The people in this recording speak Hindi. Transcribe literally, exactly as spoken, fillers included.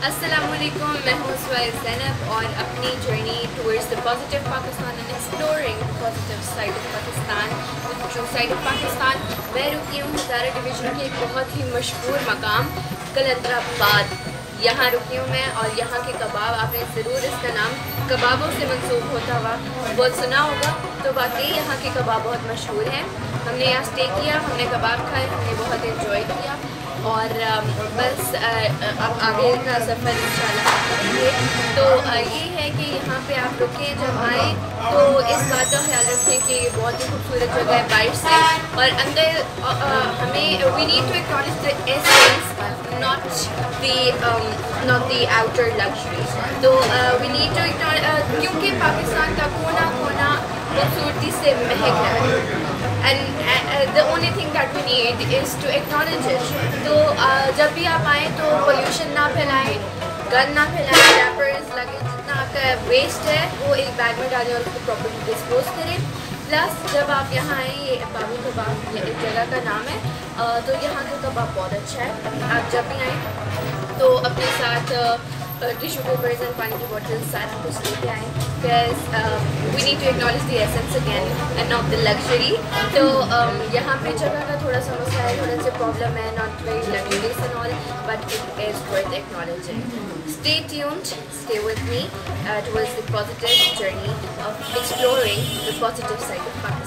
अस्सलामुअलैकुम, मैं हूँ सुहाइल ज़ैनब और अपनी journey towards the positive Pakistan and exploring positive side of Pakistan, the true side of Pakistan. मैं रुकी हूँ हज़ारा डिवीज़न के एक बहुत ही मशहूर मकाम कलंदराबाद। यहाँ रुकी हूँ मैं और यहाँ के कबाब, आपने ज़रूर इसका नाम कबाबों से मंसूब होता हुआ बहुत सुना होगा। तो वाकई यहाँ के कबाब बहुत मशहूर हैं। हमने यहाँ स्टे किया, हमने कबाब खाए, हमने बहुत इन्जॉय किया और बस अब आगे का सफ़र इंशाल्लाह करेंगे। तो ये है कि यहाँ पे आप रुकें, जब आएँ तो इस बात का ख्याल रखें कि ये बहुत ही खूबसूरत जगह है बाहर से, और अंदर हमें we need to acknowledge the essence, not the not the outer luxury. तो वी नीड टू एक्नॉलेज, क्योंकि पाकिस्तान का कोना कोना खूबसूरती से महक है, and the only thing that we need is to acknowledge it. तो uh, जब भी आप आएँ तो पोल्यूशन ना फैलाएं, गन ना फैलाएं, रैपर्स लगे, जितना आपका वेस्ट है वो एक बैग में डालें और उसको प्रॉपर्ली डिस्पोज करें। प्लस जब आप यहाँ आएँ, ये बाबू कबाब ये एक जगह का नाम है, uh, तो यहाँ का कबाब बहुत अच्छा है। आप जब भी आएँ तो अपने साथ टिश्यू पेपर्स एंड पानी की बोतल सारा कुछ लेके आएँ, because we need to acknowledge the essence again and not the luxury. तो um, यहाँ पे जगह का थोड़ा सा मसला है, थोड़ा सा प्रॉब्लम है, not very luxuries and all, but it is worth acknowledging. Stay tuned, stay with me towards the positive journey of exploring the positive side of Pakistan.